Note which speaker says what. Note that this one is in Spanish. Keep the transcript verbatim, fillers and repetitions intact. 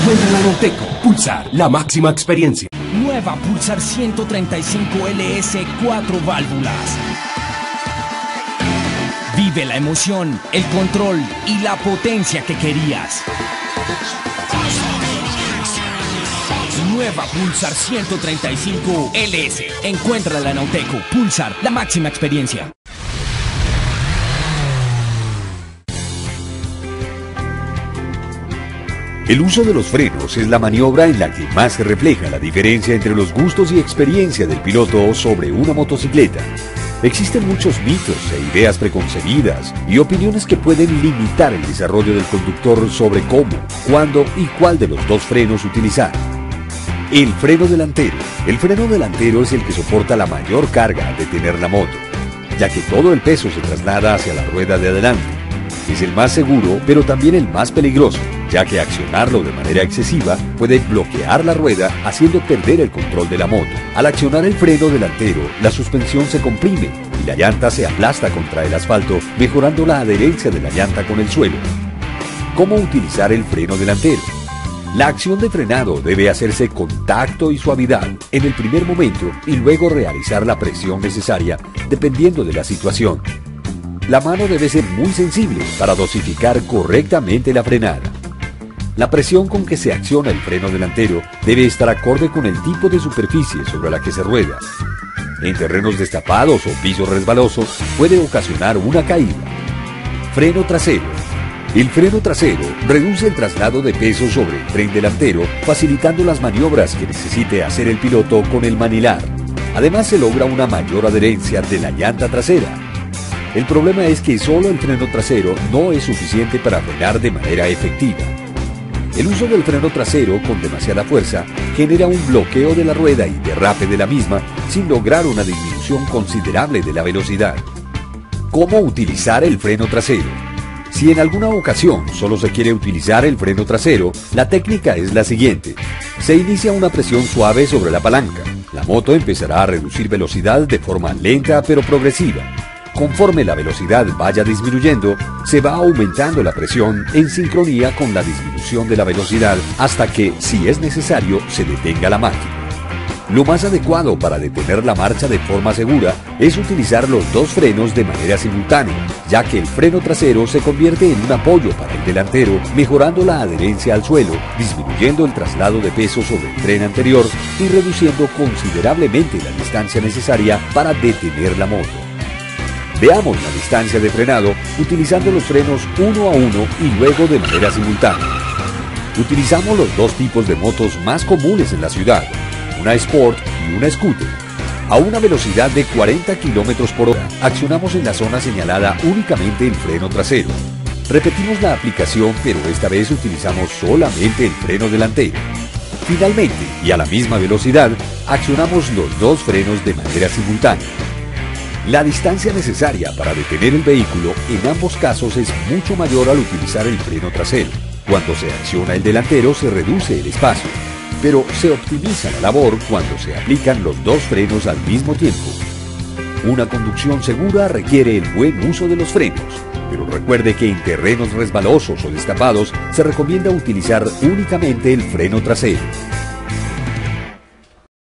Speaker 1: Encuentra la Nauteco Pulsar, la máxima experiencia.
Speaker 2: Nueva Pulsar ciento treinta y cinco L S, cuatro válvulas. Vive la emoción, el control y la potencia que querías. Nueva Pulsar ciento treinta y cinco L S. Encuéntrala en Nauteco. Pulsar, la máxima experiencia.
Speaker 3: El uso de los frenos es la maniobra en la que más se refleja la diferencia entre los gustos y experiencia del piloto sobre una motocicleta. Existen muchos mitos e ideas preconcebidas y opiniones que pueden limitar el desarrollo del conductor sobre cómo, cuándo y cuál de los dos frenos utilizar. El freno delantero. El freno delantero es el que soporta la mayor carga al detener la moto, ya que todo el peso se traslada hacia la rueda de adelante. Es el más seguro, pero también el más peligroso, ya que accionarlo de manera excesiva puede bloquear la rueda, haciendo perder el control de la moto. Al accionar el freno delantero, la suspensión se comprime y la llanta se aplasta contra el asfalto, mejorando la adherencia de la llanta con el suelo. ¿Cómo utilizar el freno delantero? La acción de frenado debe hacerse con tacto y suavidad en el primer momento y luego realizar la presión necesaria dependiendo de la situación. La mano debe ser muy sensible para dosificar correctamente la frenada. La presión con que se acciona el freno delantero debe estar acorde con el tipo de superficie sobre la que se rueda. En terrenos destapados o piso resbaloso puede ocasionar una caída. Freno trasero. El freno trasero reduce el traslado de peso sobre el tren delantero, facilitando las maniobras que necesite hacer el piloto con el manilar. Además, se logra una mayor adherencia de la llanta trasera. El problema es que solo el freno trasero no es suficiente para frenar de manera efectiva. El uso del freno trasero con demasiada fuerza genera un bloqueo de la rueda y derrape de la misma sin lograr una disminución considerable de la velocidad. ¿Cómo utilizar el freno trasero? Si en alguna ocasión solo se quiere utilizar el freno trasero, la técnica es la siguiente. Se inicia una presión suave sobre la palanca. La moto empezará a reducir velocidad de forma lenta pero progresiva. Conforme la velocidad vaya disminuyendo, se va aumentando la presión en sincronía con la disminución de la velocidad hasta que, si es necesario, se detenga la máquina. Lo más adecuado para detener la marcha de forma segura es utilizar los dos frenos de manera simultánea, ya que el freno trasero se convierte en un apoyo para el delantero, mejorando la adherencia al suelo, disminuyendo el traslado de peso sobre el tren anterior y reduciendo considerablemente la distancia necesaria para detener la moto. Veamos la distancia de frenado utilizando los frenos uno a uno y luego de manera simultánea. Utilizamos los dos tipos de motos más comunes en la ciudad, una Sport y una Scooter. A una velocidad de cuarenta kilómetros por hora, accionamos en la zona señalada únicamente el freno trasero. Repetimos la aplicación, pero esta vez utilizamos solamente el freno delantero. Finalmente, y a la misma velocidad, accionamos los dos frenos de manera simultánea. La distancia necesaria para detener el vehículo en ambos casos es mucho mayor al utilizar el freno trasero. Cuando se acciona el delantero se reduce el espacio, pero se optimiza la labor cuando se aplican los dos frenos al mismo tiempo. Una conducción segura requiere el buen uso de los frenos, pero recuerde que en terrenos resbalosos o destapados se recomienda utilizar únicamente el freno trasero.